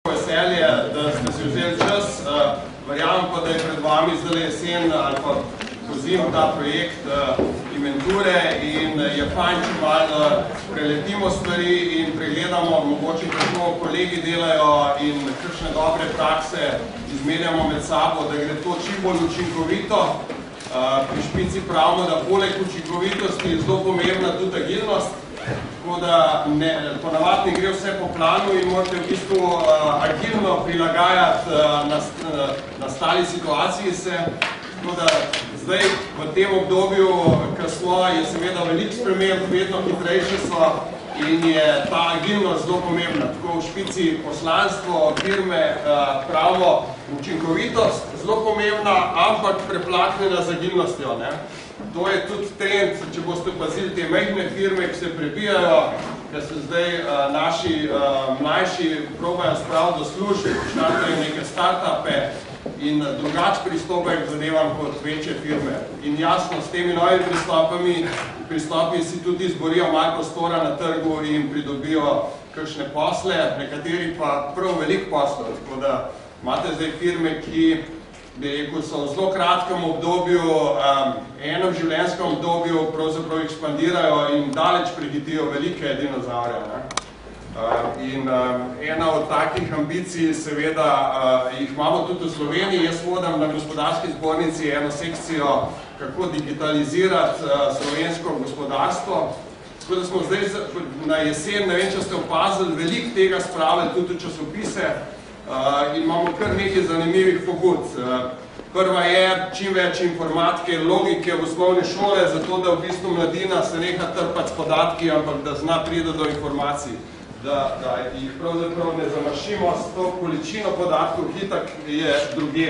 Veselje, da ste si vzeli čas. Verjamem pa, da je pred vami zdaj jesen ali pa pozim ta projekt inventure in je fajn, če malo preletimo stvari in pregledamo, mogoče kako kolegi delajo in kakšne dobre prakse izmenjamo med sabo, da gre to čim bolj učinkovito. Pri Špici pravimo, da poleg učinkovitosti je zelo pomembna tudi agilnost. Tako da ponavadi ne gre vse po planu in morate v bistvu agilno prilagajati nastali situaciji se. Tako da zdaj v tem obdobju, ko smo, je seveda veliko sprememb, vedno hitrejše so in je ta agilnost zelo pomembna. Tako v Špici poslanstvo, firme pravimo učinkovitost, zelo pomembna, ampak preplaknjena z agilnostjo. To je tudi trend, če boste pazili te majhne firme, ki se prebijajo, ker se zdaj naši mlajši probajo spraviti do služb, počnatajo neke start-upe in drugač pristopajo k zadevam kot večje firme. In jasno, s temi novimi pristopi si tudi izborijo malo prostora na trgu in pridobijo kakšne posle, nekateri pa prav veliko poslov. Tako da imate zdaj firme, ki so v zelo kratkem obdobju, enem življenjskem obdobju pravzaprav ekspandirajo in daleč prehitijo velike dinozaure. In ena od takih ambicij, seveda, jih imamo tudi v Sloveniji. Jaz vodim na Gospodarski zbornici eno sekcijo, kako digitalizirati slovensko gospodarstvo. Tako da smo zdaj na jesen, ne vem, če ste opazili, veliko tega spravili tudi v časopise, in imamo kar nekaj zanimivih pobud. Prva je čim več informatike in logike v osnovne šole, zato da v bistvu mladina se neha trpati s podatki, ampak da zna pride do informacij, da jih pravzaprav ne zamršimo s to količino podatkov, hitak je drugje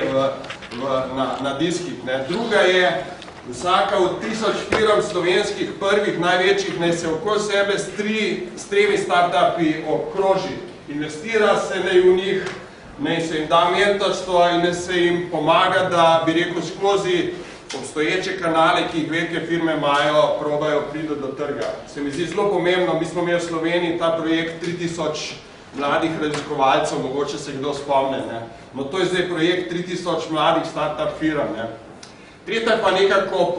na diskih. Druga je, vsaka od 1000 firm slovenskih prvih največjih naj se okoli sebe s tremi start-upi okroži. Investira se naj v njih, naj se jim da mentorstvo in naj se jim pomaga, da bi rekel skozi obstoječe kanale, ki jih velike firme imajo, probajo priti do trga. Se mi zdi zelo pomembno, mi smo imeli v Sloveniji ta projekt 3000 mladih raziskovalcev, mogoče se kdo spomne. No to je zdaj projekt 3000 mladih start-up firm. Tretja pa nekako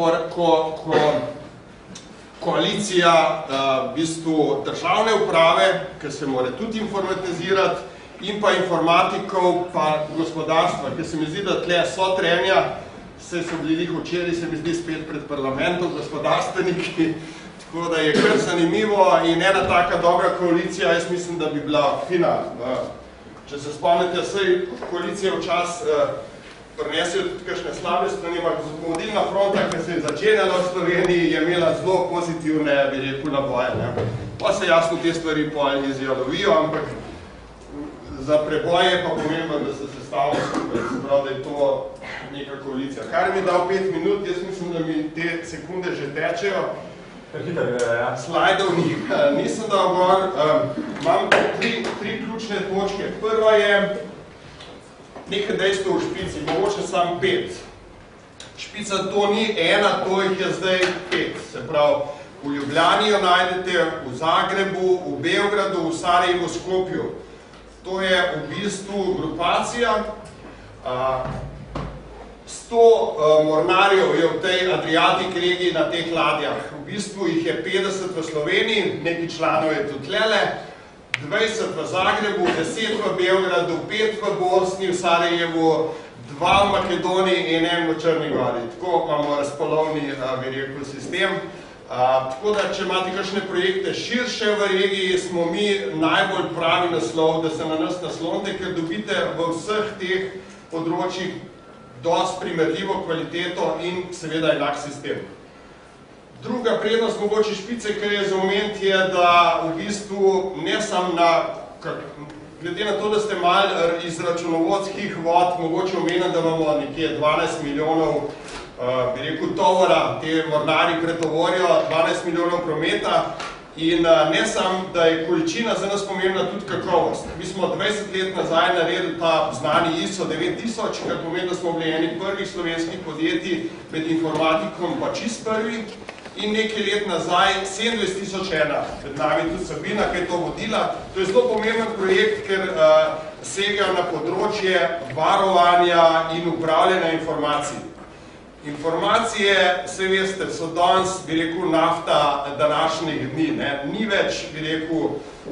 koalicija v bistvu državne uprave, ker se mora tudi informatizirati, in pa informatikov, pa gospodarstva, ker se mi zdi, da tle so trenja, so bili včeraj, se mi zdi, spet pred parlamentom, gospodarstveniki, tako da je kar zanimivo in ena taka dobra koalicija, jaz mislim, da bi bila fina. Če se spomnite, vsej koalicije včas prinesel tudi kakšne slabe strani, ampak vodilna fronta, ki se je začenjala v Sloveniji, je imela zelo pozitivne, bi rekel, naboje. Pa se jasno te stvari pol izjalovijo, ampak za preboje je pa pomembno, da se sestavlja skupaj, se pravi, da je to neka koalicija. Kar mi je dal 5 minut, jaz mislim, da mi te sekunde že tečejo. Slajdov nisem dal gor. Imam tri ključne točke. Prva je nekaj dejstev v Špici, mogoče samo 5. Špica to ni ena, to jih je zdaj 5. Se pravi, v Ljubljani jo najdete, v Zagrebu, v Beogradu, v Sarajevu, v Skopju. To je v bistvu grupacija. 100 mornarjev je v tej Adriatic regiji na teh ladjah. V bistvu jih je 50 v Sloveniji, neki članov je tudi tlele, 20 v Zagrebu, 10 v Beogradu, 5 v Bosni, v Sarajevu, 2 v Makedoniji in 1 v Črni Gori. Tako imamo razpolovni, bi rekel, sistem. Tako da, če imate kakšne projekte širše v regiji, smo mi najbolj pravi naslov, da se na nas naslonite, ker dobite v vseh teh področjih dosti primerljivo kvaliteto in seveda enak sistem. Druga prednost mogoče Špice, kar je za moment, je, da v bistvu ne samo glede na to, da ste malo iz računovodskih vod, mogoče omenim, da imamo nekje 12 milijonov bi rekel, tovora, te mornari pretovorijo 12 milijonov prometa in ne samo, da je količina za nas pomembna tudi kakovost. Mi smo 20 let nazaj naredili ta znani ISO 9000, kar pomeni, da smo bili eni prvih slovenskih podjetij med informatikom pa čist prvi in nekaj let nazaj 27.001, med nami tudi Sabina, ki je to vodila. To je zelo pomemben projekt, ker segajo na področje varovanja in upravljanja informacij. Informacije, vse veste, so danes, bi rekel, nafta današnjih dni. Ni več, bi rekel,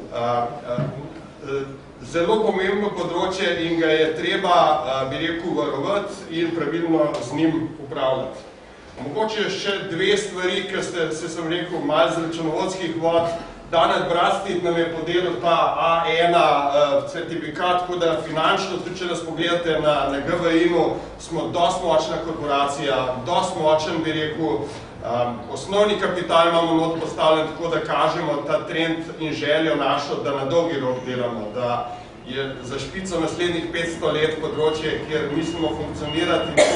zelo pomembno področje in ga je treba, bi rekel, varovati in pravilno z njim upravljati. Mogoče še dve stvari, ker sem rekel, malo z računovodskih vod. Danes Brastit nam je podelil ta A1 certifikat, tako da finančno, tudi če nas pogledate na GVI-u, smo dosti močna korporacija, dosti močen, bi rekel, osnovni kapital imamo not postavljen, tako da kažemo ta trend in željo našo, da na dolgi rok delamo, da je za špico naslednjih 500 let področje, kjer mislimo funkcionirati in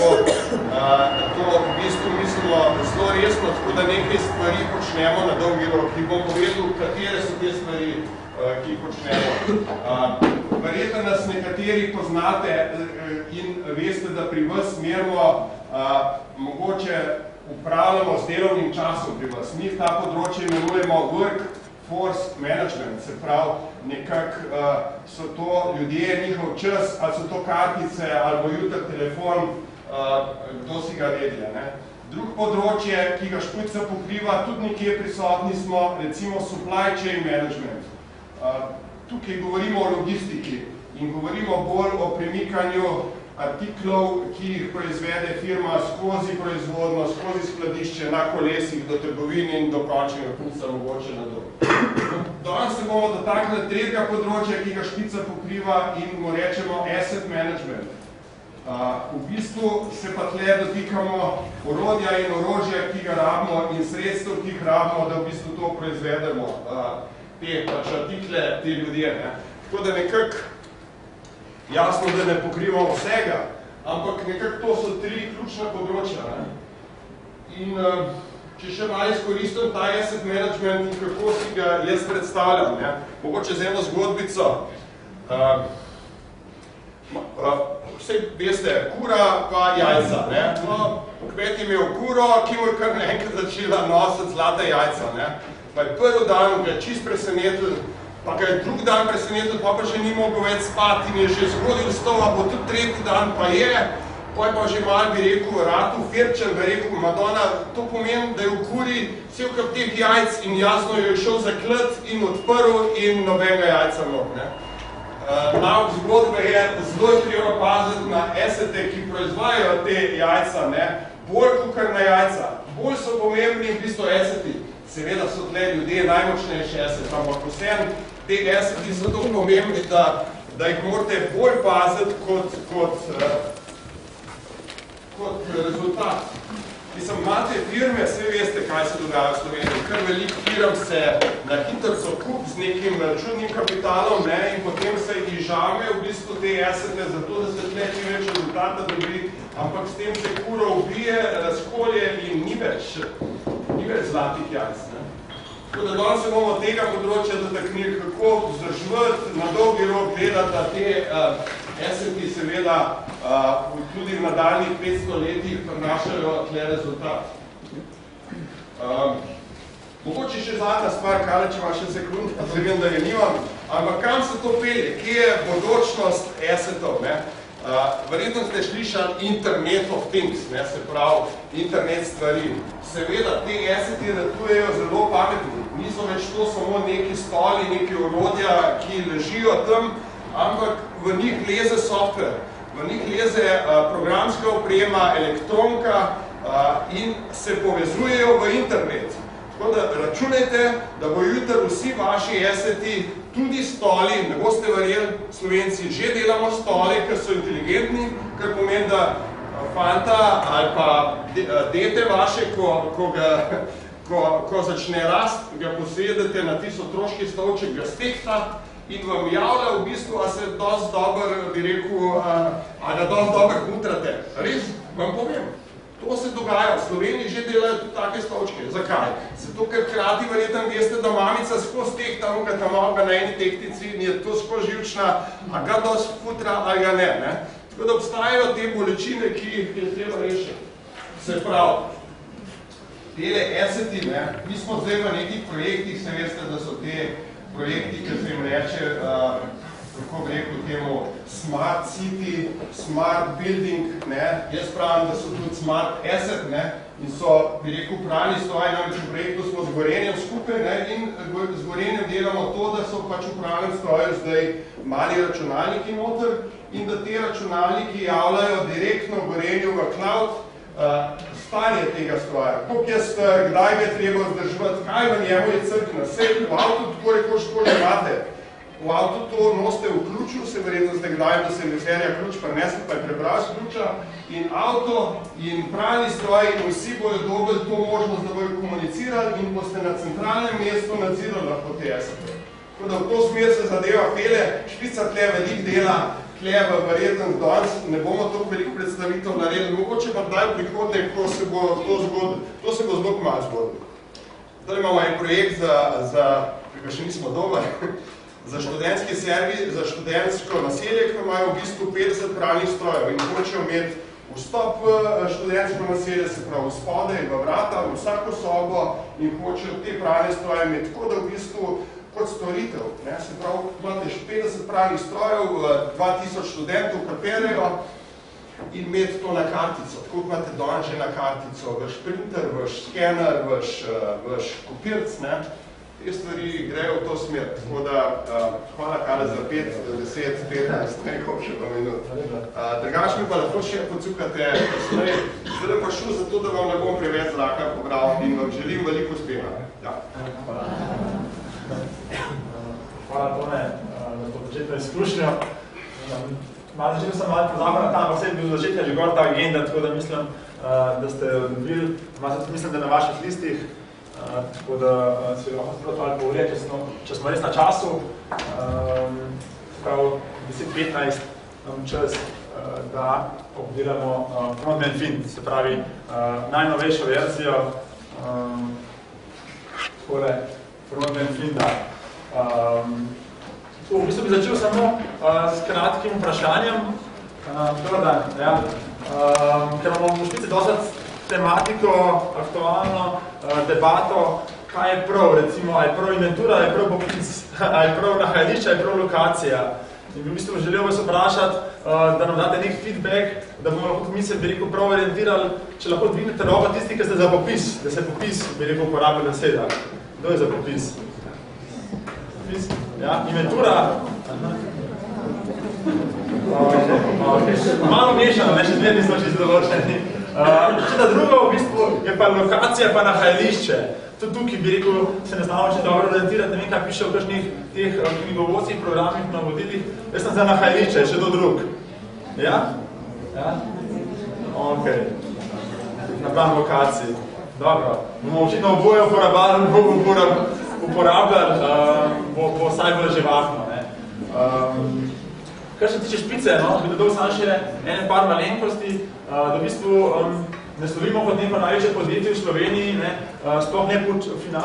to v bistvu mislimo zelo resno, tako da nekaj stvari počnemo na dolgi rok. In bom povedal, katere so te stvari, ki jih počnemo. Verjetno nas nekateri poznate in veste, da pri vas merimo mogoče upravljamo z delovnim časom pri vas. Mi ta področje imenujemo workforce management, se pravi, nekako so to ljudje, njihov čas, ali so to kartice, ali bo jutri telefon, kdo si ga redi. Drug področje, ki ga Špica pokriva, tudi nekje prisotni smo, recimo supply chain management. Tukaj govorimo o logistiki in govorimo bolj o premikanju artiklov, ki jih proizvede firma skozi proizvodno, skozi skladišče, na kolesih, do trgovin in do končnega punca mogoče na dol. Danes se bomo dotaknili tretjega področja, ki ga Špica pokriva in mu rečemo asset management. V bistvu se pa tle dotikamo orodja in orožja, ki ga rabimo in sredstev, ki jih rabimo, da v bistvu to proizvedemo, te artikle, te ljudje. Tako da nekako jasno, da ne pokrivamo vsega, ampak nekako to so tri ključna področja. In če še malo izkoristim ta asset management in kako si ga jaz predstavljam, mogoče z eno zgodbico. Vse veste, kura pa jajca. Kmet je imel kuro, ki mu je kar naenkrat začela nositi zlata jajca. Pa je prvi dan ga čist presenetil, pa ga je drug dan presenetil, pa že ni mogel več spati in je že zgodil stol, a bo tudi tretji dan pa je, pa je pa že malo, bi rekel, ratu firčen, bi rekel, Madonna, to pomeni, da je v kuri cel kup teh jajc in jasno jo je šel zaklet in odprl in nobenega jajca nog. Nauk zgodbe je zelo treba paziti na asete, ki proizvajajo te jajca, bolj kakor na jajca. Bolj so pomembni v bistvu aseti. Seveda so tle ljudje najmočnejši aseti, ampak vsem te aseti so to pomembni, da jih morate bolj paziti kot rezultat. Mislim, imate firme, vse veste, kaj se dogaja v Sloveniji. Kar veliko firm se na hitrco kup z nekim čudnim kapitalom in potem se izžame v bistvu te asete, zato da se tle čim več rezultata dobi, ampak s tem se kuro ubije, razkolje in ni več zlatih jajc. Tako da danes se bomo tega področja dotaknili, kako vzdrževati, na dolgi rok gledati, da te aseti seveda tudi v nadaljnih 500 letih prinašajo tle rezultat. Mogoče še zadnja stvar, Karle, če ima še sekund, pa se vem, da je nimam, ampak kam se to pelje? Kje je bodočnost asetov? Verjetno ste slišali Internet of Things, se pravi internet stvari. Seveda, te aseti ratujejo zelo pametni. Niso več to samo neki stoli, neki orodja, ki ležijo tam, ampak v njih leze software, v njih leze programska oprema, elektronka in se povezujejo v internet. Tako da računajte, da bo jutri vsi vaši aseti, tudi stoli, ne boste verjeli, Slovenci že delamo stoli, ker so inteligentni, kar pomeni, da fanta ali pa dete vaše, ko začne rast, ga posedete na tisto otroški stolček, ga stekta in vam javlja v bistvu, a se dosti dober, bi rekel, a da dosti dober hutrate. Res, vam povem. To se dogaja, v Sloveniji že delajo tudi take stolčke. Zakaj? Zato, ker hkrati verjetno veste, da mamica skozi tehta, ga tam ga na eni tehtici in je to skozi živčna, a ga dosti futra, a ga ne. Tako da obstajajo te bolečine, ki jih je treba rešiti. Se pravi, tele aseti, mi smo zdaj v nekih projektih, se veste, da so te projekti, ki se jim reče kako bi rekel temu, smart city, smart building, ne, jaz pravim, da so tudi smart asset, ne, in so, bi rekel, pralni stroji, namreč v projektu smo z Gorenjem skupaj, ne, in z Gorenjem delamo to, da so pač v pralnem stroju zdaj mali računalniki noter in da te računalniki javljajo direktno Gorenju v cloud stanje tega stroja. Koliko jaz, kdaj ga je treba vzdrževati, kaj v njemu je crkna, vse v avtu tako rekoč tako ne imate. V avtu to nosite v ključu, se verjetno zdaj kdaj, da se miserja ključ prinesel, pa je prebral z ključa, in avto in pralni stroj in vsi bojo dobili to možnost, da bojo komunicirali in boste na centralnem mestu nadzirali lahko te asete. Tako da v to smer se zadeva pele, Špica tle velik dela, tle verjetno danes ne bomo toliko veliko predstavitev naredili, mogoče pa daj v prihodnje, ko se bo to zgodilo, to se bo zelo malo zgodilo. Zdaj imamo en projekt ki še nismo dobili, za študentski servis, za študentsko naselje, ki imajo v bistvu 50 pralnih strojev in hočejo imeti vstop v študentsko naselje, se pravi spode in v vrata, v vsako sobo in hočejo te pralne stroje imeti tako, da v bistvu kot storitev. Ne? Se pravi, imate 50 pralnih strojev, 2000 študentov kaperejo in imeti to na kartico. Tako imate danes že na kartico, vaš printer, vaš skener, vaš kopirc, ne? Te stvari grejo v to smer. Tako da, hvala Kale za 5, 10, 15, nekaj še pa minut. Drugač mi pa lahko še pocukate. Zdaj pa šel zato, da vam ne bom preveč zraka pobral in vam želim veliko uspeha. Ja. Hvala, Tone, za to začetno izkušnjo. Začel sem malo pozabil na tam, pa vse bil začetka že gor ta agenda, tako da mislim, da ste dobili, mislim, da na vaših listih, tako da si lahko sproti malo povedali, če smo res na času, prav 10-15 čas, da obdelamo Frontman Fin, se pravi najnovejšo verzijo Frontman Finda. V bistvu bi začel samo s kratkim vprašanjem, ker imamo v Špici dosti tematiko, aktualno debato, kaj je prav, recimo, ali je prav inventura, ali je prav poklic, ali je prav nahajališče, ali je prav lokacija. In v bistvu želel vas vprašati, da nam date nek feedback, da bomo lahko mi se, bi rekel, prav orientirali, če lahko dvignete roko tisti, ki ste za popis, da se popis, bi rekel, uporablja beseda. Kdo je za popis? Popis? Ja, inventura? Malo mešano, ne, še zmerni smo čisto določeni. Če da drugo, v bistvu, je pa lokacija pa nahajališče. Tudi tukaj, bi rekel, se ne znamo če dobro orientirati, ne vem, kaj piše v kakšnih teh knjigovodcih, programih, navodilih. Jaz sem za nahajališče, še do drug. Ja? Ja? Ok. Napram lokaciji. Dobro. Bomo očitno oboje uporabljali, bo vsaj bolj živahno. Kar se tiče Špice, bi dodal samo še ene par malenkosti, da v bistvu ne slovimo kot neko največje podjetje v Sloveniji, sploh ne po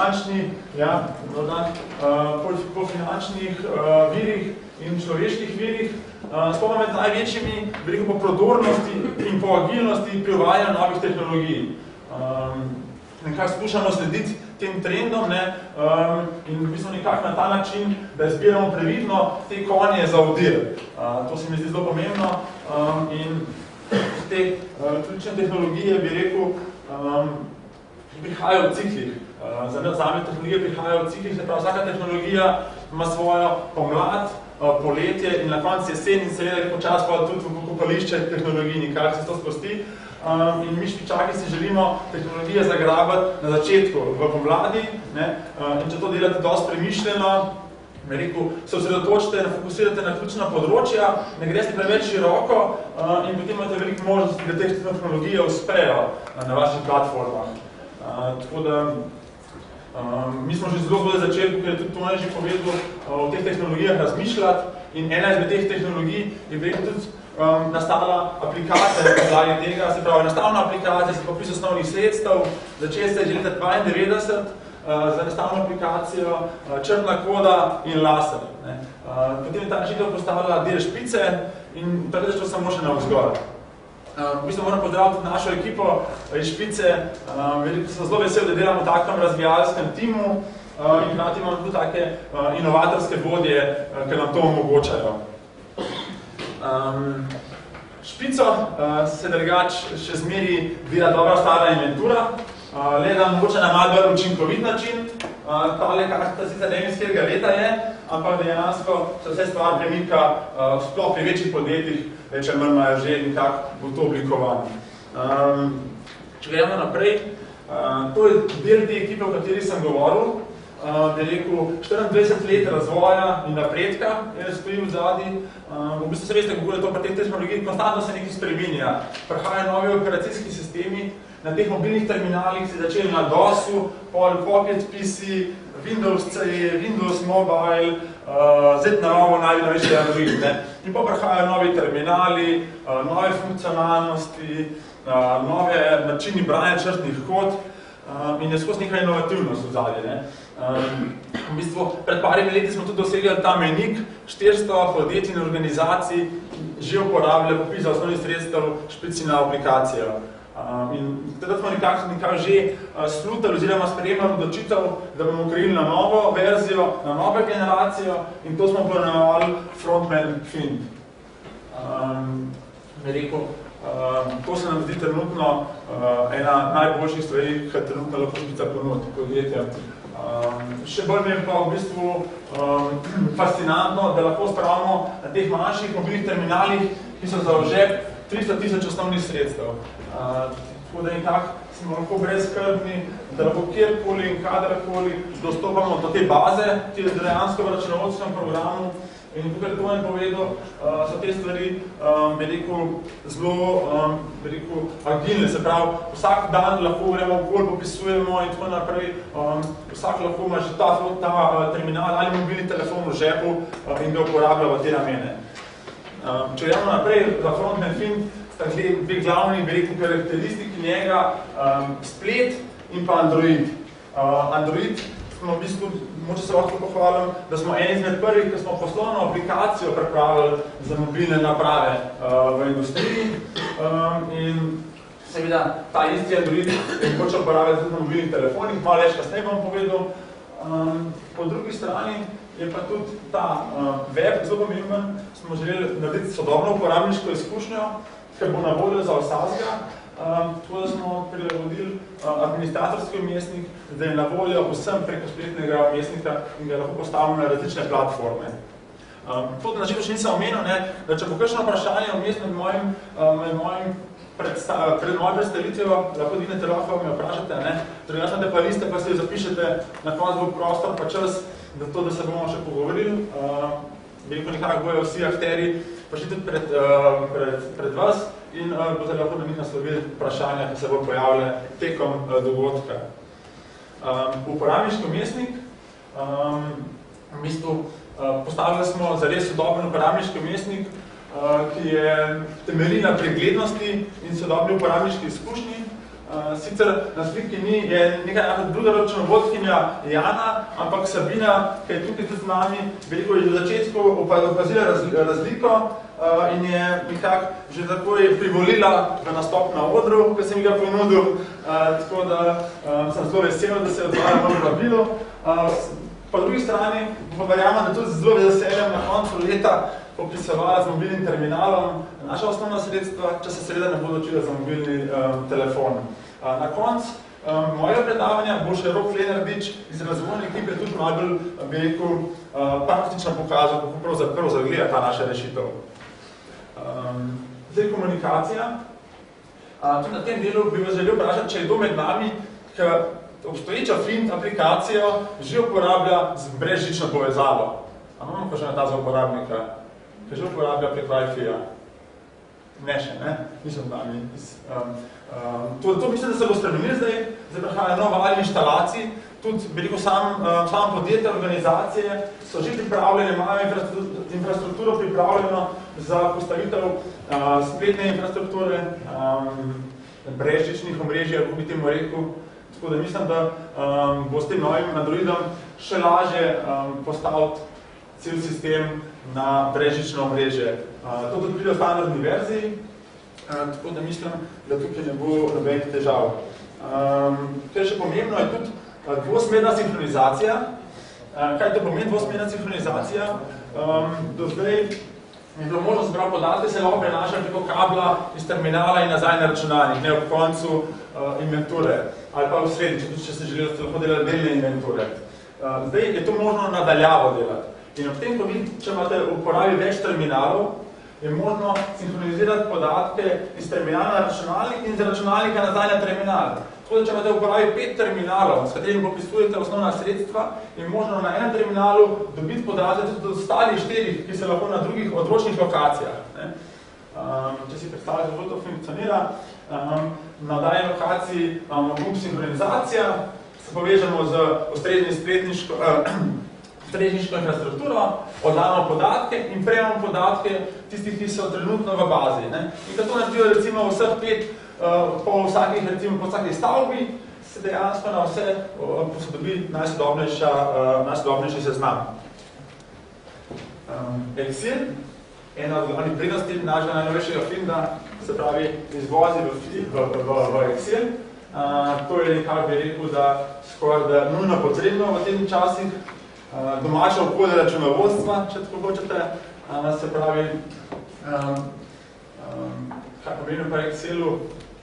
finančnih virih in človeških virih, sploh med največjimi, bi rekel, po prodornosti in po agilnosti pri uvajanju novih tehnologij. Nekako skušamo slediti tem trendom in v bistvu nekako na ta način, da izbiramo previdno te konje za vdir. To se mi zdi zelo pomembno in te ključne tehnologije, bi rekel, prihajajo v ciklih. Za nami tehnologije prihajajo v ciklih, se pravi, vsaka tehnologija ima svojo pomlad, poletje in na koncu jesen in seveda počas pa tudi v pokopališče tehnologij, nikar se to sprosti. In mi Špičaki si želimo tehnologije zagrabati na začetku, v pomladi, in če to delate dosti premišljeno, se osredotočite, fokusirate na ključna področja, ne greste preveč široko in potem imate veliko možnosti, da te tehnologije uspejo na vaših platformah. Tako da mi smo že zelo začeli, ker je tudi Tone že povedal, o teh tehnologijah razmišljati in ena izmed teh tehnologij je tudi nastala aplikacija na podlagi tega, se pravi enostavna aplikacija za popis osnovnih sredstev, začeli ste že leta 92 za enostavno aplikacijo, črna koda in laser. Potem je ta rešitev postavila del Špice in takrat je šlo samo še na vzgor. V bistvu moram pozdraviti našo ekipo iz Špice, sem zelo vesel, da delamo v takem razvijalskem timu in hkrati imamo tudi take inovatorske vodje, ki nam to omogočajo. Špico se drugač še zmeri bila dobra stara inventura, le da mogoče na malo bolj učinkovit način. Tale karta sicer ne vem iz katerega leta je, ampak dejansko se vse stvar premika sploh pri večjih podjetjih, več ali manj imajo že nekako v to oblikovanje. Če gremo naprej, to je del te ekipe, o kateri sem govoril. Bi rekel, 24 let razvoja in napredka je stoji v zadnji. V bistvu se veste, kako je to pri teh tehnologij, konstantno se nekaj spreminja. Prihajajo novi operacijski sistemi, na teh mobilnih terminalih se začeli na DOS-u, Pocket PC, Windows CE, Windows Mobile, zdaj na novo največje Android. In pa prihajajo novi terminali, nove funkcionalnosti, nove načini branja črtnih kod in je skozi nekaj inovativnost v zadnje. V bistvu, pred parimi leti smo tudi dosegli ta mejnik, 400 podjetij in organizacij že uporabljajo popis za osnovnih sredstev špicina aplikacijo. In teda smo nekako že slutili oziroma sprejemali odločitev, da bomo kreili na novo verzijo, na novo generacijo in to smo poimenovali Frontman Find. To se nam zdi trenutno ena najboljših stvari, ki trenutno lahko špica ponudi podjetja. Še bolj mi je pa v bistvu fascinantno, da lahko spravimo na teh manjših mobilnih terminalih, ki so za ožep 300 000 osnovnih sredstev. Tako da nekako smo lahko brezskrbni, da lahko kjerkoli in kadarkoli dostopamo do te baze, ki je dejansko v računovodskem programu. In tukaj to vam povedal, so te stvari, bi rekel, zelo, bi rekel, agilne, se pravi, vsak dan lahko gremo okoli, popisujemo in tako naprej, vsak lahko ima že ta terminal ali mobilni telefon v žepu in ga uporablja v te namene. Če gremo naprej za Frontman Find, sta dve glavni, bi rekel, karakteristiki njega, splet in pa Android. Android smo v bistvu, moče se lahko pohvalim, da smo eni izmed prvih, ki smo poslovno aplikacijo pripravili za mobilne naprave v industriji. In seveda ta isti Android je mogoče uporabljati tudi na mobilnih telefonih, malo več kasneje bom povedal. Po drugi strani je pa tudi ta web zelo pomemben, smo želeli narediti sodobno uporabniško izkušnjo, ker bo na voljo za vsakega. Tako da smo prilagodili administratorski vmesnik, da je na voljo vsem preko spletnega vmesnika in ga lahko postavimo na različne platforme. To, da načinu še nisem omenil, da če bo kakšno vprašanje vmes med mojim predstavitvijo, lahko dignete lahko me vprašate, drugače imate pa liste, pa se jo zapišete, na koncu bo prostor pa čas, da se bomo še pogovorili. Veliko nekako bojo vsi akteri prišli tudi pred vas in boste lahko na njih naslovili vprašanja, ki se bo pojavile tekom dogodka. Uporabniški vmesnik, v bistvu postavili smo zares sodoben uporabniški vmesnik, ki je temelji na preglednosti in sodobni uporabniški izkušnji. Sicer na sliki je nekaj druga računovodkinja Jana, ampak Sabina, ki je tukaj tudi z nami, veliko je v začetku opazila razliko in je nekako že takoj privolila v nastop na odru, ko sem ga ponudil, tako da sem zelo vesel, da se je odvajal v vabilu. Po drugi strani pa verjamem, da tudi zelo veseljem na koncu leta popisovala z mobilnim terminalom naša osnovna sredstva, če se seveda ne bo odločila za mobilni telefon. Na koncu mojega predavanja bo še Rok Lenardič iz razvojne ekipe tudi malo bolj, bi rekel, praktično pokazal, kako pravzaprav zagleda ta naša rešitev. Zdaj komunikacija. Tudi na tem delu bi vas želel vprašati, če je kdo med nami, ki obstoječo Find aplikacijo že uporablja z brezžično povezavo. Imamo pa še na ta za uporabnika, ki že uporablja prek Wi-Fi-ja. Ne še, nisem nami. To mislim, da se bo spremenili zdaj prihaja nova val inštalacij, tudi veliko sam podjetje, organizacije so že pripravljene, imajo infrastrukturo pripravljeno za postavitev spletne infrastrukture, brezžičnih omrežij, kako bi temu rekel. Tako da mislim, da bo s tem novim Androidom še lažje postaviti cel sistem na brezžično omrežje. To tudi pride v standardni verziji, tako da mislim, da tukaj ne bo nobenih težav. Kar je še pomembno, je tudi Dvosmerna sinhronizacija. Kaj to pomeni dvosmerna sinhronizacija? Do zdaj je bilo možno zbrati podatke, se lahko prenašati preko kabla iz terminala in nazaj na računalnik, ne ob koncu inventure ali pa v sredi, če se želijo lahko delati delne inventure. Zdaj je to možno nadaljavo delati. In ob tem, če imate v uporabi več terminalov, je možno sinhronizirati podatke iz terminala na računalnik in iz računalnika nazaj na terminal. Tako da, če imate v uporabi 5 terminalov, s katerimi popisujete osnovna sredstva, je možno na enem terminalu dobiti podatke tudi od ostalih 4, ki se lahko na drugih odročnih lokacijah. Če si predstavljate, kako to funkcionira, na dani lokaciji imamo gumb sinhronizacija, se povežemo z ustreznim strežniško infrastrukturo, oddamo podatke in prejemamo podatke tistih, ki so trenutno v bazi. In ko to naredijo recimo vseh 5 po vsaki stavbi, se dejansko na vse posodobi najsodobnejši seznam. Elixir, ena od glavnih prednosti našega najnovejšega Finda, se pravi izvozi v Elixir. To je nekaj, bi rekel, da skoraj nujno potrebno v tem časih. Domače okolje računovodstva, če tako hočete, se pravi, kaj pomeni pa Excelu,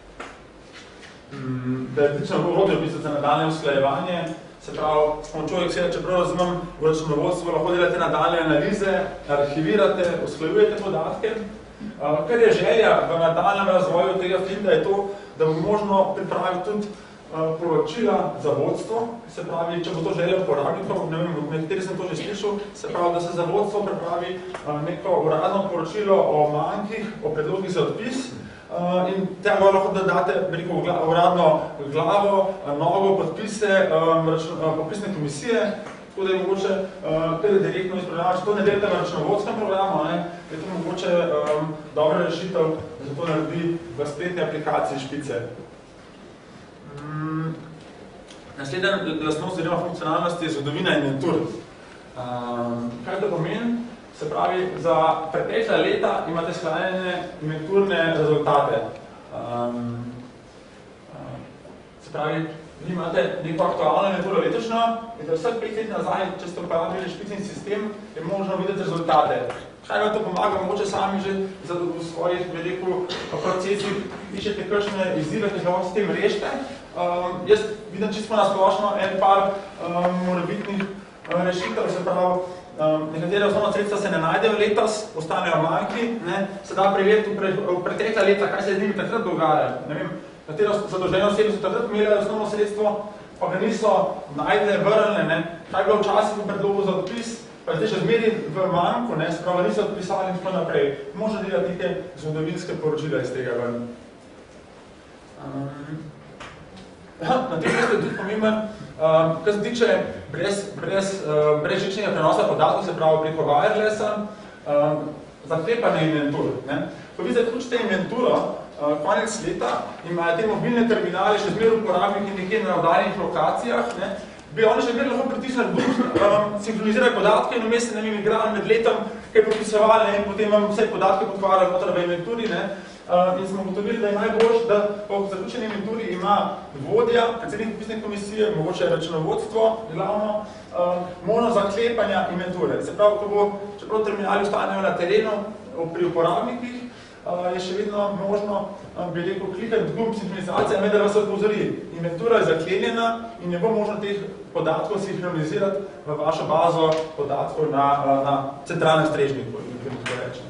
da je tično orodje v bistvu za nadaljne usklajevanje, se pravi, s pomočjo Excela, čeprav razumem, v računovodstvu lahko delate nadaljne analize, arhivirate, usklajujete podatke. Kar je želja v nadaljnem razvoju tega Finda je to, da bo možno pripraviti tudi poročila za vodstvo, se pravi, če bo to želja uporabnikov, ne vem, nekateri sem to že slišal, se pravi, da se za vodstvo pripravi neko uradno poročilo o mankih, o predlogih za odpis in tega lahko dodate uradno glavo, nogo, podpise, popisne komisije, tako da je mogoče tudi direktno izprogramati. Če to ne delate v računovodskem programu, je to mogoče dobra rešitev, da se to naredi v spletni aplikaciji Špice. Naslednja lastnost oziroma funkcionalnost je zgodovina inventur. Kaj to pomeni? Se pravi, za pretekla leta imate sklanjene inventurne rezultate. Se pravi, vi imate neko aktualno inventuro letošnjo in da vseh 5 let nazaj, če ste uporabili špicni sistem, je možno videti rezultate. Kaj vam to pomaga, mogoče sami že v svojih procesih iščete kakšne izzive, ki lahko s tem rešite. Jaz vidim čisto nasplošno en par morebitnih rešitev, se pravi, nekatere osnovna sredstva se ne najdejo letos, ostanejo manjki, se da preveriti v pretekla leta, kaj se z njimi takrat dogaja. Ne vem, katero zadolžene osebe so takrat imeli osnovno sredstvo, pa ga niso najdele, vrnile, kaj je bilo včasih v predlogu za odpis, pa zdaj še zmeri v manjku, se pravi, niso odpisali in tako naprej. Možno delati neke zgodovinske poročila iz tega ven. Na tem mestu je tudi pomemben, kar se tiče brezžičnega prenosa podatkov, se pravi preko wirelessa, zaklepanje inventur. Ko vi zaključite inventuro, konec leta, imajo te mobilne terminale še zmer uporabniki nekje na oddaljenih lokacijah, bi oni še lahko pritisnili gumb, sinhronizirali podatke in vmes se igrali med letom, kaj popisovali in potem vam vse podatke potvarjali noter v inventuri. In smo ugotovili, da je najboljš, da po zaključeni inventuri ima vodja, predsednik popisne komisije, mogoče računovodstvo, glavno, možnost zaklepanja inventure. Se pravi, ko bo, čeprav terminali ostanejo na terenu pri uporabnikih, je še vedno možno, bi rekel, klikati gumb sinhronizacije, da vas opozori. Inventura je zaklenjena in ne bo možno teh podatkov sinhronizirati v vašo bazo podatkov na centralnem strežniku, tako rečem.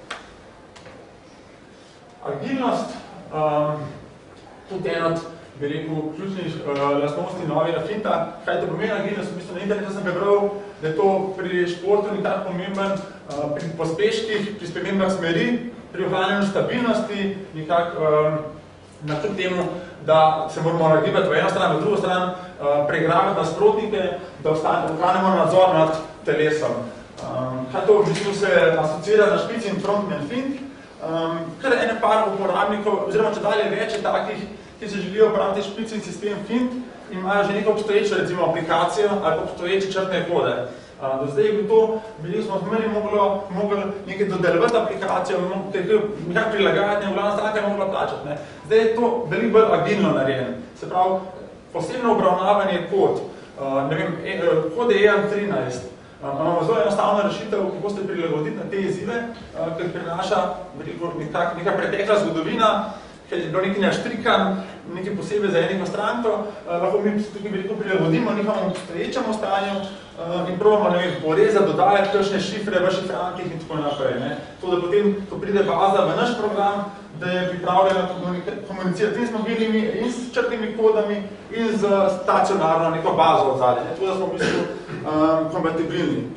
Agilnost, tudi en od, bi rekel, ključnih lastnosti novega Finda. Kaj to pomeni agilnost? V bistvu na internetu sem prebral, da je to pri športu nekako pomemben, pri pospeških, pri spremembah smeri, pri ohranjanju stabilnosti, nekako način temu, da se moramo nagibati v eno stran, v drugo stran, preigravati nasprotnike, da ohranimo nadzor nad telesom. Kaj to v bistvu se asocira na špici in frontman Find? Kar ene par uporabnikov, oziroma če dalje več je takih, ki se želijo uporabiti špicni sistem Find, imajo že neko obstoječo, recimo, aplikacijo ali obstoječe črtne kode. Do zdaj je to, bili smo zmeri mogli nekaj dodelovati aplikacijo, nekaj prilagajati, in glavna stranka je mogla plačati. Zdaj je to veliko bolj agilno narejeno. Se pravi, posebno obravnavanje kod. Kod je EM13. Imamo zelo enostavna rešitev, kako se prilagoditi na te izzive, ker prinaša neka pretekla zgodovina, ker je bilo nekaj naštrikan, nekaj posebej za eniko stranko, lahko mi tukaj veliko prilagodimo njihovemu obstoječemu stanju in probamo porezati, dodajati kakšne šifre v šifrankih in tako naprej. To, da potem, ko pride baza v naš program, da je pripravljena komunicirati in z mobilnimi, in s črtnimi kodami, in z stacionarno neko bazo odzadje. To, da smo v bistvu kompatibilni.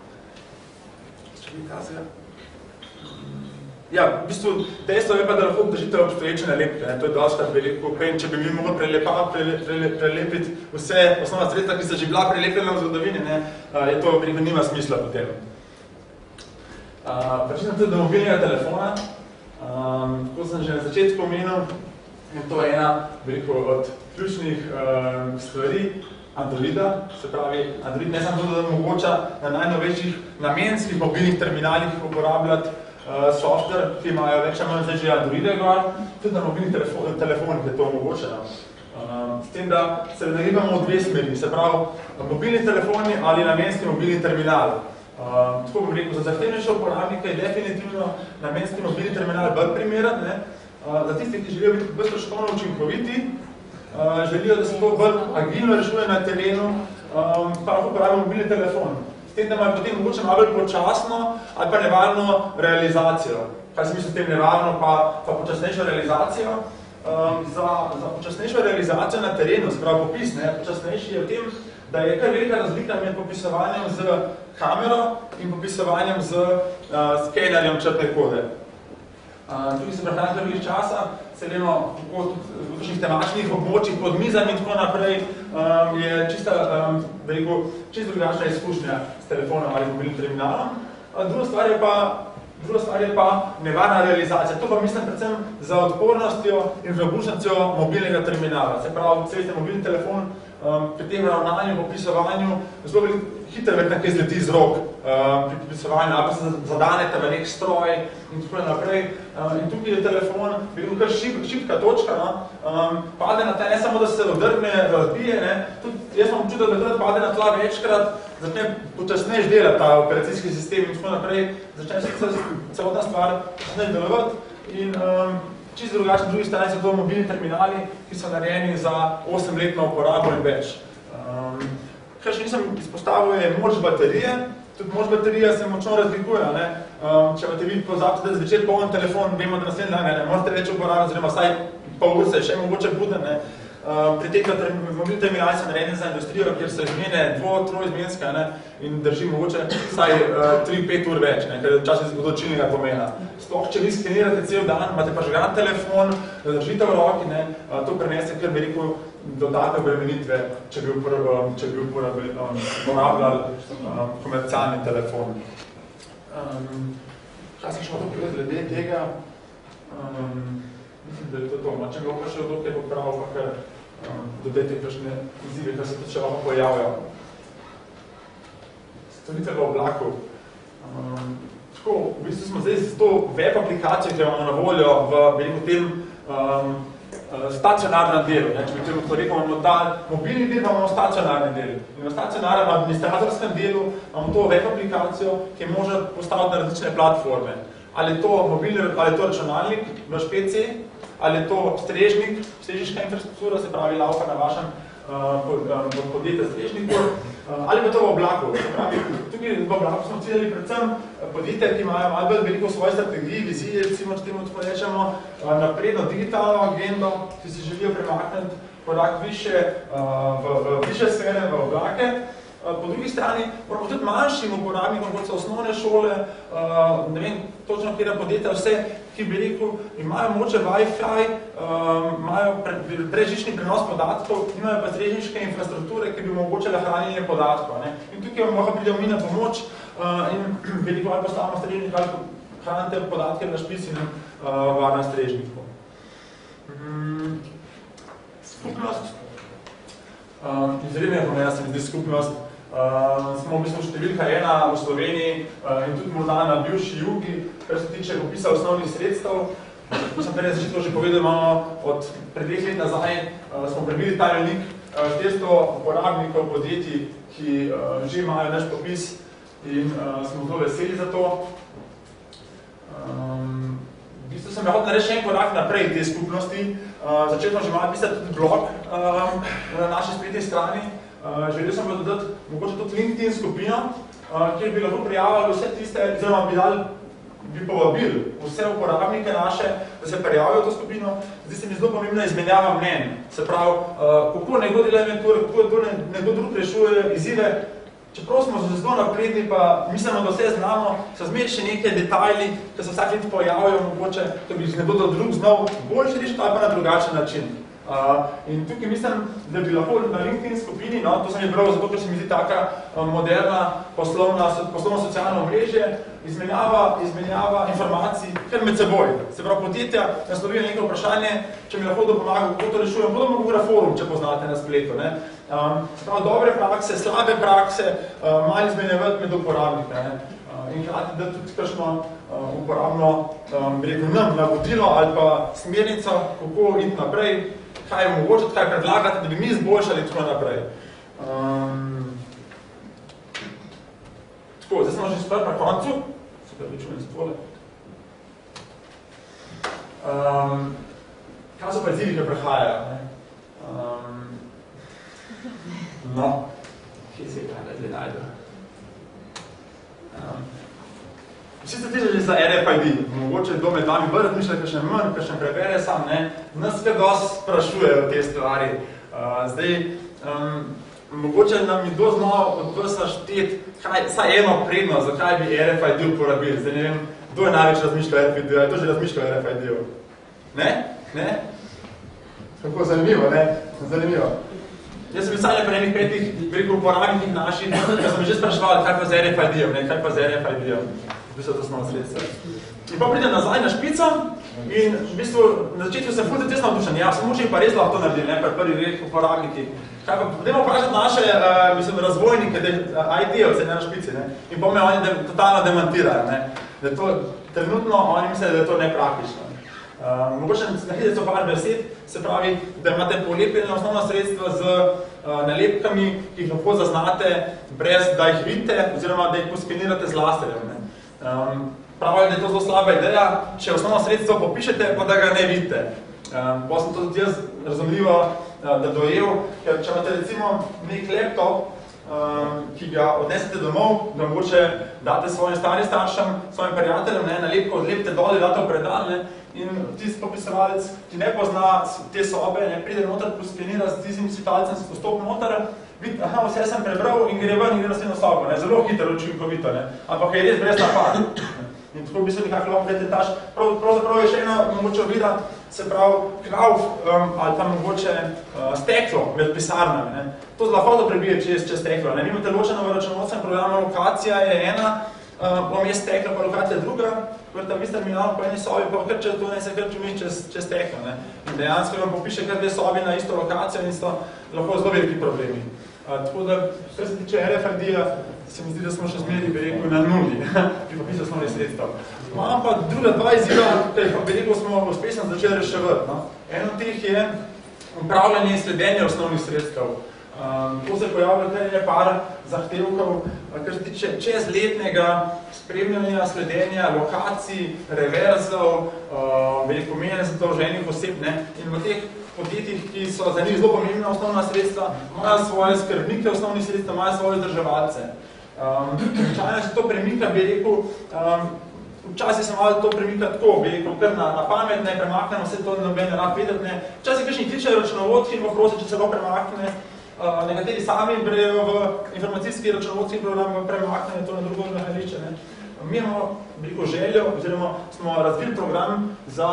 Ja, v bistvu, dejstvo je pa, da lahko držite obstoječe nalepke. To je dosti veliko. Če bi mi mogli prelepiti vse osnovna sredstva, ki so že bila prelepljena v zgodovini, je to veliko nima smisla potem. Pričem tudi do mobilnega telefona. Kot sem že na začetku omenil, je to ena veliko od ključnih stvari Androida. Se pravi, Android ne samo da omogoča na najnovejših namenskih mobilnih terminalih uporabljati software, ki imajo več ali manj že Androide gor, tudi na mobilnih telefonih je to omogočeno. S tem, da se nagibamo v dve smeri, se pravi mobilni telefoni ali namenski mobilni terminal. Tako bom rekel, za zahtevnejše uporabnike je definitivno namenski mobilni terminal bolj primeren. Za tisti, ki želijo biti bolj stroškovno učinkoviti, želijo, da se to bolj agilno rešuje na terenu, pa lahko uporabijo mobilni telefon. S tem, da imajo potem mogoče malo bolj počasno ali pa nevarno realizacijo. Kaj se misli s tem nevarno, pa počasnejšo realizacijo? Za počasnejšo realizacijo na terenu, se pravi popis, počasnejši je v tem, da je kar velika razlika med popisovanjem z kamero in popisovanjem z skenerjem črtne kode. Tukaj se prehraniti veliko časa, se vemo, kako tudi v kakšnih temačnih območjih pod mizami in tako naprej je čisto drugačna izkušnja s telefonom ali mobilnim terminalom. Druga stvar je pa nevarna realizacija. To pa mislim predvsem za odpornostjo in robustnostjo mobilnega terminala. Se pravi, celite mobilni telefon pri tem ravnanju, popisovanju, zelo hitro nekaj zleti z rok pri popisovanju, ali pa se zadanete v nek stroj in tako naprej. In tukaj je telefon, veliko kar šibka točka, pade na ta, ne samo da se odrgne, razbije, tudi jaz imam občutek, da tudi pade na tla večkrat, začne počasneje delati ta operacijski sistem in tako naprej, začne se celotna stvar počasneje delovati in čisto drugačni drugi strani so to mobilni terminali, ki so narejeni za 8-letno uporabo in več. Kaj še nisem izpostavil, je moč baterije. Tudi moč baterija se močno razlikuje. Če pa te vi pozabite, da zvečer poln telefon, vemo, da naslednji dan ne morate več uporabiti, oziroma vsaj pol ur se še mogoče buden. Mobilni terminali so narejeni za industrijo, kjer so izmene dvo-troizmenske in drži mogoče vsaj 3-5 ur več, ker je včasih odločilnega pomena. Sploh, če vi skenirate cel dan, imate pa žgan telefon, držite v roki, to prenese kar veliko dodatne obremenitve, če bi uporabljali komercialni telefon. Kaj sem še to povedal glede tega? Mislim, da je to to. Če ga pa še odokaj popravil, pa kar dodajte kakšne izzive, kar se tudi še lahko pojavljajo. Storitve v oblaku. Tako, v bistvu smo zdaj z to web aplikacijo, ki imamo na voljo v veliko tem stacionarnem delu. Če bi to rekel, imamo ta mobilni del, imamo stacionarni del. In v stacionarnem administratorskem delu imamo to web aplikacijo, ki je možno postaviti na različne platforme. Ali je to mobilni, ali je to računalnik, vaš PC, ali je to strežniška infrastruktura, se pravi laufa na vašem podjetju strežniku, ali pa to v oblaku. Tukaj v oblaku smo ciljali predvsem podjetja, ki imajo malo bolj veliko svoje strategiji, vizije, recimo, če temu tako rečemo, napredno digitalno agendo, ki si želijo premakniti korak više v više sfere, v oblake. Po drugi strani moramo tudi manjšim uporabnikom, kot so osnovne šole, ne vem točno kjera podjetja, vse, ki bi rekel, imajo moče Wi-Fi, imajo brezžični prenos podatkov, imajo pa strežniške infrastrukture, ki bi omogočile hranjenje podatkov. In tukaj vam lahko pridemo mi na pomoč in veliko ali postavimo strežnik ali hranite podatke na špis in varna strežniku. Skupnost. Izredno je pomena, se mi zdi skupnost. Smo v bistvu številka 1 v Sloveniji in tudi morda na bivši Jugi, kar se tiče popisa osnovnih sredstev. Sem prej začetno že povedal, imamo od pred 2 let nazaj smo prebili ta velik 400 uporabnikov podjetij, ki že imajo naš popis in smo zelo veseli za to. V bistvu sem hotel narediti še en korak naprej te skupnosti. Začel sem že malo pisati tudi blog na naši spletni strani. Želel sem pa dodati mogoče tudi LinkedIn skupino, kjer bi lahko prijavili vse tiste, oziroma bi povabili vse uporabnike naše, da se prijavijo v to skupino. Zdi se mi zelo pomembna izmenjava mnenj. Se pravi, kako nekdo dela inventure, kako nekdo drug rešuje izzive. Čeprav smo zelo napredni, pa mislimo, da vse znamo, so zmeri še nekaj detajli, ki se vsak let pojavijo, mogoče, da bi nekdo drug znal boljši rešiti ali pa na drugačen način. In tukaj mislim, da bi lahko na LinkedIn skupini, no, to sem je bral zato, ker se mi zdi taka moderna poslovno-socialno omrežje, izmenjava informacij kar med seboj. Se pravi, podjetja naslovijo nekaj vprašanje, če mi lahko pomaga, kako to rešujem, bodo mogoče forum, če poznate na spletu. Ne? Se pravi, dobre prakse, slabe prakse, malo izmenjevati med uporabnike. In hkrati, da tudi kakšno uporabno nam navodilo ali pa smernico, kako iti naprej, kaj je mogoče, kaj predlagati, da bi mi izboljšali tako naprej. Tako, zdaj smo že spet na koncu. Super, ličujem se tole. Kaj so pa izzivi, ki prihajajo? No, kje se je kaj zdaj najde? Vsi ste tižali za RFID, mogoče kdo med vami bolj razmišlja, kakšen manj, kakšen prebere sam, ne? Nas kar dosti sprašujejo te stvari. Zdaj, mogoče nam je kdo znal od vas našteti, saj eno prednost, zakaj bi RFID uporabili. Zdaj ne vem, kdo je največ razmišljal RFID-u, je to že razmišljal RFID-u? Ne? Ne? Kako zanimivo, ne? Zanimivo. Jaz sem misalil pri enih petih uporabnikih naših, ker sem že spraševal, kaj pa z RFID-om, ne? Kaj pa z RFID-om? V bistvu to smo sredstva. In pa pridem nazaj na špico in v bistvu na začetku sem ful tesno navdušen. Ja, samo če pa res lahko to naredili, ne, pri prvih uporabnikih. Kaj pa, dajmo vprašati naše, razvojnike, IT-ovce na špici, ne. In pa me oni totalno demantirajo, ne. Da to, trenutno oni mislijo, da je to nepraktično. Mogoče na hitro par besed, se pravi, da imate polepljene osnovna sredstva z nalepkami, ki jih lahko zaznate, brez da jih vidite, oziroma da jih poskenirate z laserjem, ne. Pravijo, da je to zelo slaba ideja, če osnovno sredstvo popišete, pa da ga ne vidite. Pa sem to tudi jaz razumljivo, da dojel, ker če imate recimo nek laptop, ki ga odnesete domov, da mogoče date svojim starim staršem, svojim prijateljem, ne, nalepko odlepite dol, date v predal, ne, in tisti popisovalec, ki ne pozna te sobe, ne, pride noter, poskenira s tistim svitalcem, se postop noter, vidi, aha, vse sem prebral in gre ven in gre naslednjo sobo, ne, zelo hitro, učinkovito, ne, ampak je res brez napad. In tako bi se nekako lahko pretentaš. Pravzaprav je še ena mogoče ovira, se pravi, klauf ali pa mogoče steklo med pisarnami, ne. To lahko prebije čez steklo, ne. Vi imate ločeno v računovodstvem programu, lokacija je ena, vmes stekla pa lokacija druga, ker tam vi terminal po eni sobi, pa kar če to ne se kar čumi čez steklo, ne. In dejansko vam popiše kar dve sobi na isto lokacijo in so lahko zelo veliki problemi. Tako da, kar se tiče RFID-ja, se mi zdi, da smo še zmeri, bi rekel, na nuli, pri popisu osnovnih sredstev. Imam pa druga dva izziva, ki pa bi rekel, smo uspešno začeli reševati. No? Eno od teh je upravljanje in sledenje osnovnih sredstev. To se pojavlja kar par zahtevkov, kar se tiče čezletnega spremljanja, sledenja, lokacij, reverzov, veliko menjanja zadolženih oseb, ne? In v teh podjetjih, ki so za njih zelo pomembna osnovna sredstva, imajo svoje skrbnike osnovnih sredstev, imajo svoje vzdrževalce. Včasih se to premika, bi rekel, včasih se malo to premika tako, bi rekel, kar na pamet, ne premaknemo, vse to noben rad vedeti, ne. Včasih kakšni kličejo računovodski in prosi, če se ga premakne. Nekateri sami brejo v informacijski računovodski program, premaknejo to na drugo nahajališče, ne. Mi imamo veliko željo, oziroma smo razvili program za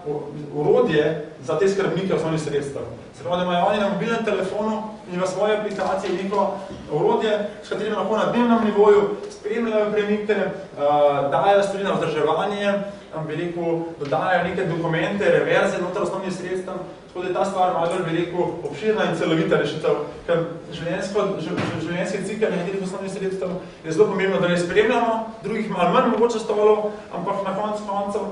orodje za te skrbnike osnovnih sredstev. Se pravi, da imajo oni na mobilnem telefonu in v svoji aplikaciji neko orodje, s katerim lahko na dnevnem nivoju spremljajo premike, dajo stvari na vzdrževanje, bi rekel, dodajajo neke dokumente, reverze noter osnovnih sredstev, tako da je ta stvar malo, bi rekel, obširna in celovita rešitev, ker življenjski cikl nekaterih osnovnih sredstev je zelo pomembno, da ne spremljamo, drugih malo manj mogoče stolov, ampak na koncev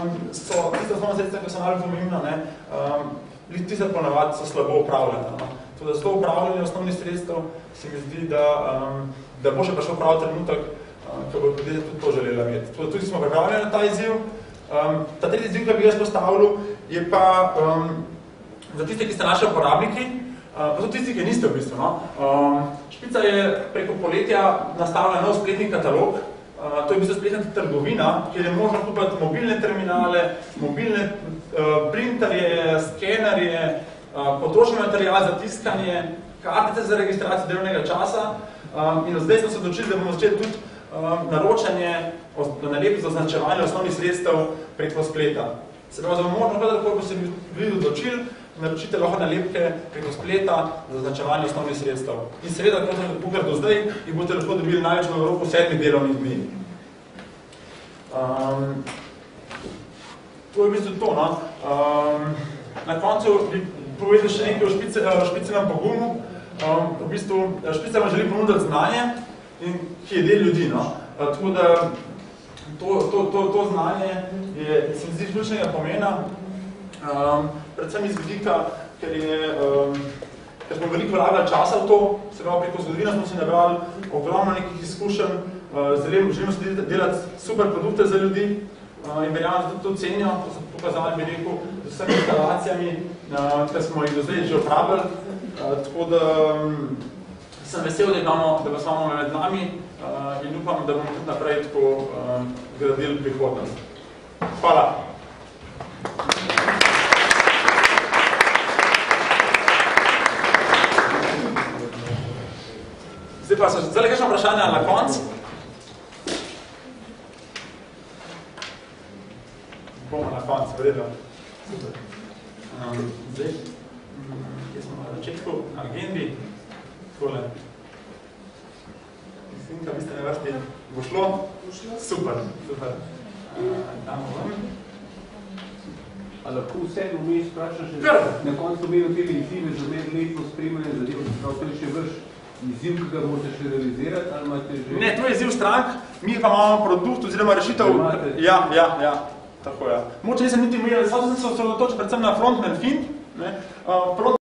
so tiste osnovne sredstva, ki so malo pomembna, ne, tiste ponavadi so slabo upravljene. No. Tako da za to upravljanje osnovnih sredstev se mi zdi, da bo še prišel prav trenutek, ko bo ljudje tudi to želela imeti. Tako da tudi smo pripravljeni na ta izziv. Ta tretji izziv, ki bi jaz postavil, je pa za tiste, ki ste naši uporabniki, pa so tisti, ki niste v bistvu. No? Špica je preko poletja nastavila nov spletni katalog. To je v bistvu spletna trgovina, kjer je možno kupiti mobilne terminale, mobilne printerje, skenerje, potrošni material za tiskanje, kartice za registracijo delovnega časa. In zdaj smo se odločili, da bomo začeli tudi naročanje, nalepiti za označevanje osnovnih sredstev preko spleta. Se pravi, da bomo možno vedeti, koliko se bi odločili, naročite lahko nalepke preko spleta za označevanje osnovnih sredstev. In seveda, kakor do zdaj, jih boste lahko dobili največ v roku 7 delovnih dni. To je v bistvu to, no. Na koncu bi povedal še nekaj o špicenem pogumu. V bistvu, špica vam želi ponuditi znanje, ki je del ljudi, no. Tako da to znanje se mi zdi ključnega pomena, predvsem iz vidika, ker smo veliko vlagali časa v to, se pravi, preko zgodovina smo si nabrali ogromno nekih izkušenj, želimo se delati super produkte za ljudi in verjamem, da to cenijo, to sem pokazali, bi rekel, z vsemi instalacijami, ki smo jih do zdaj že uporabljali. Tako da sem vesel, da vas imamo med nami in upam, da bomo tudi naprej tako gradili prihodnost. Hvala. Zdaj pa so zdaj kakšno vprašanje na koncu. Bomo na koncu, vredno. Zdaj, kje smo na začetku, na agendi. Takole. Mislim, da biste na vrsti. Bo šlo? Super, super. Damo vam. A lahko vse vmes vprašaš, na koncu imeli te izzive za medletno spremljanje zadev, to je še vrš izziv, ki ga morate še realizirati, ali imate že... Ne, to je izziv strank, mi pa imamo produkt oziroma rešitev... Ja. Tako, ja. Moče nisem niti imel, samo sem se osredotočil predvsem na frontman fin,